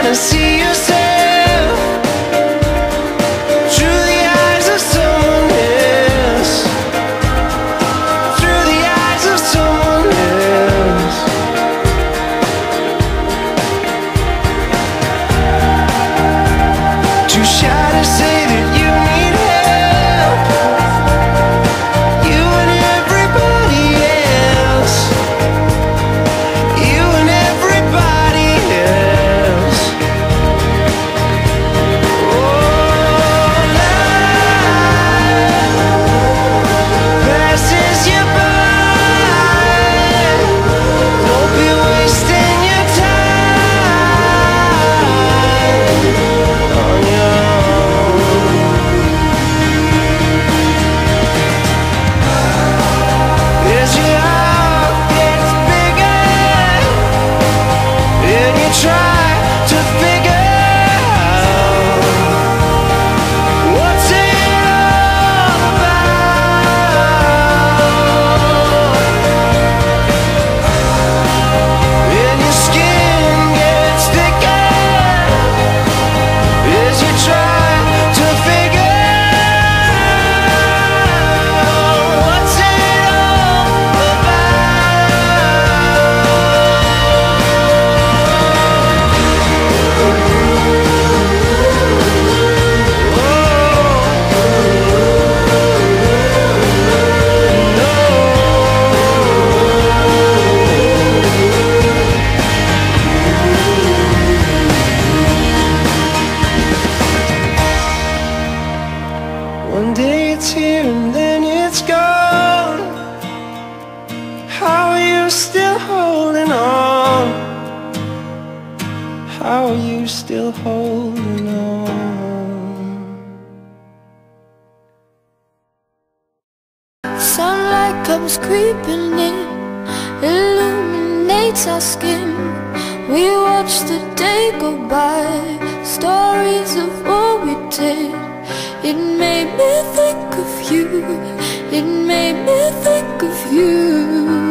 to see yourself through the eyes of someone else, through the eyes of someone else. Too shy to say that you need help, you and everybody else, you and everybody else. Oh, life passes you by, don't be wasting your time on your own. As your heart gets bigger and you try to figure out what's it all about, and your skin gets thicker as you try to figure out what's it all One day it's here and then it's gone. How are you still holding on? How are you still holding on? Sunlight comes creeping in, illuminates our skin. We watch the day go by, stories of what we did. It made me think of you, it made me think of you.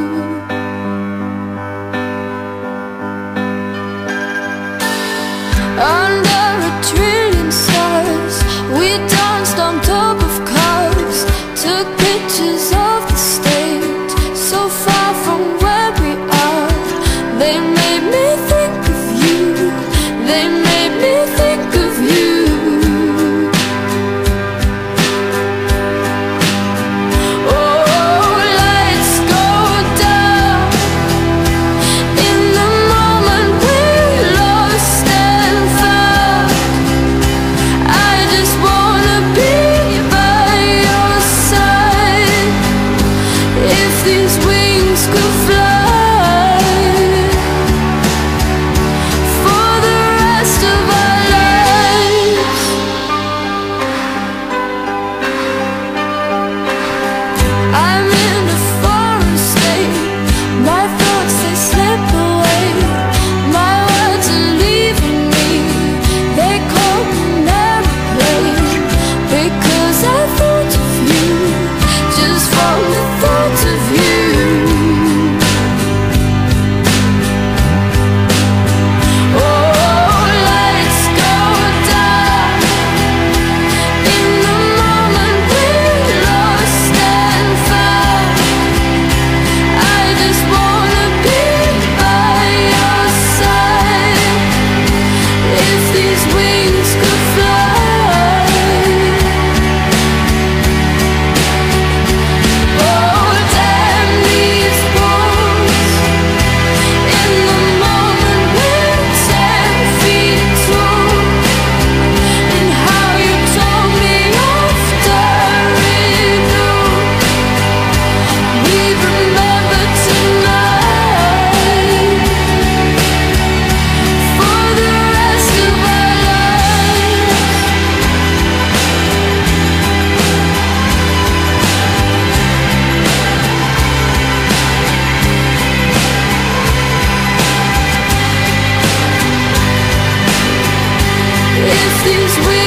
Under a trillion stars, we danced on top of cars, took pictures of the stage, so far from where we are. They made me think of you, they made me think of you. Oh, lights go down in the moment we lost and found. I just wanna be by your side. If these wings could fly for the rest of our lives. I'm in a foreign state, my thoughts they slip away, my words are leaving me, they call me an airplane, because I thought of you, just from the thought of you. Oh, lights go down in the moment we lost and found. I just wanna be by your side. If these wings could fly. Oh, damn these walls in the moment we're 10 feet tall, and how you told me after it all. We remember tonight for the rest of our lives. If these wings